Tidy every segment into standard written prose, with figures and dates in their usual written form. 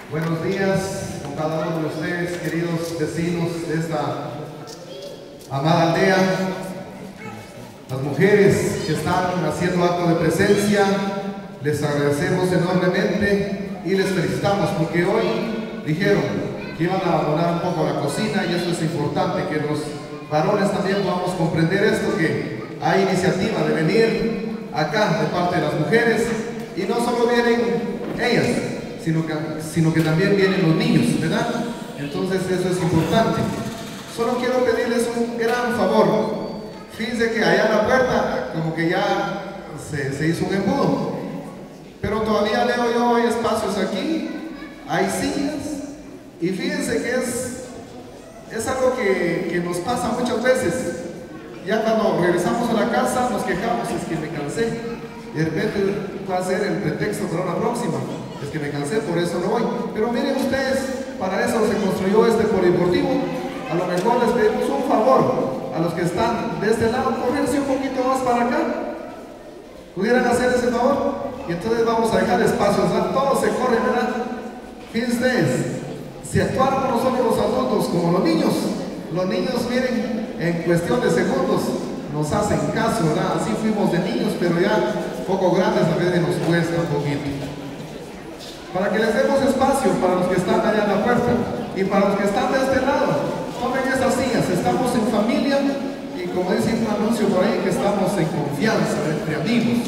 Buenos días con cada uno de ustedes, queridos vecinos de esta amada aldea. Las mujeres que están haciendo acto de presencia, les agradecemos enormemente y les felicitamos porque hoy dijeron que iban a donar un poco a la cocina, y eso es importante, que los varones también podamos comprender esto, que hay iniciativa de venir acá de parte de las mujeres, y no solo vienen ellas, sino que también vienen los niños, ¿verdad? Entonces eso es importante. Solo quiero pedirles un gran favor. Fíjense que allá en la puerta como que ya se hizo un embudo, pero todavía leo yo, hay espacios aquí, hay sillas, y fíjense que es algo que nos pasa muchas veces. Ya cuando regresamos a la casa nos quejamos, es que me cansé, y de repente va a ser el pretexto para la próxima, es que me cansé, por eso no voy. Pero miren ustedes, para eso se construyó este polideportivo. A lo mejor les pedimos un favor a los que están de este lado, correrse un poquito más para acá, pudieran hacer ese favor, y entonces vamos a dejar espacios, ¿verdad? Todos se corren, ¿verdad? Fíjense ustedes, si actuáramos nosotros los adultos como los niños miren, en cuestión de segundos nos hacen caso, ¿verdad? Así fuimos de niños, pero ya poco grandes a veces nos cuesta un poquito. Para que les demos espacio para los que están allá en la puerta y para los que están de este lado, tomen esas sillas. Estamos en familia y, como dice un anuncio por ahí, que estamos en confianza entre amigos.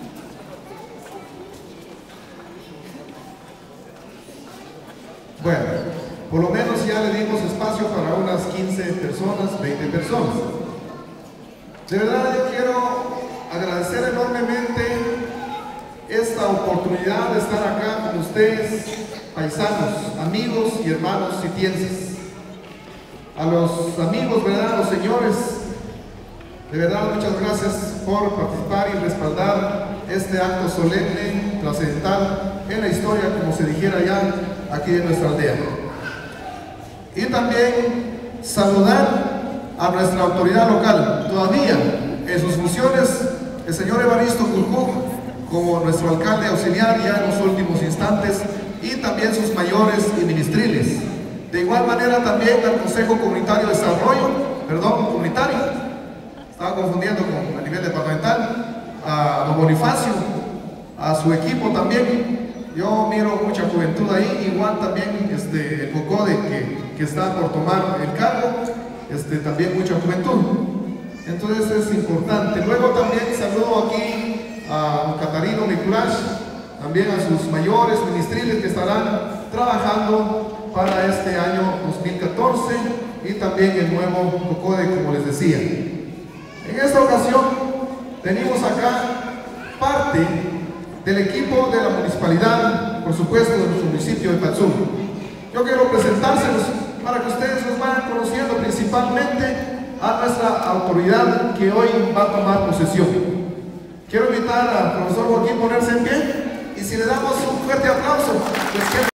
Bueno, por lo menos ya le dimos espacio para unas 15 personas, 20 personas. De verdad yo quiero agradecer enormemente esta oportunidad de estar acá con ustedes, paisanos, amigos y hermanos sitienses. A los amigos, ¿verdad? Los señores, de verdad muchas gracias por participar y respaldar este acto solemne, trascendental en la historia, como se dijera ya aquí en nuestra aldea. Y también saludar a nuestra autoridad local, todavía en sus funciones, el señor Evaristo Curcuc, como nuestro alcalde auxiliar ya en los últimos instantes, y también sus mayores y ministriles. De igual manera también al Consejo Comunitario de Desarrollo, comunitario, estaba confundiendo con a nivel departamental, a don Bonifacio, a su equipo también. Yo miro mucha juventud ahí, igual también el COCODE que está por tomar el cargo, también mucha juventud. Entonces es importante. Luego también saludo aquí a don Catarino Nicolás, también a sus mayores ministriles que estarán trabajando para este año 2014, y también el nuevo COCODE, como les decía. En esta ocasión venimos acá parte del equipo de la municipalidad, por supuesto de nuestro municipio de Patzum. Yo quiero presentárselos para que ustedes nos vayan conociendo, principalmente a nuestra autoridad que hoy va a tomar posesión. Quiero invitar al profesor Joaquín a ponerse en pie, y si le damos un fuerte aplauso, pues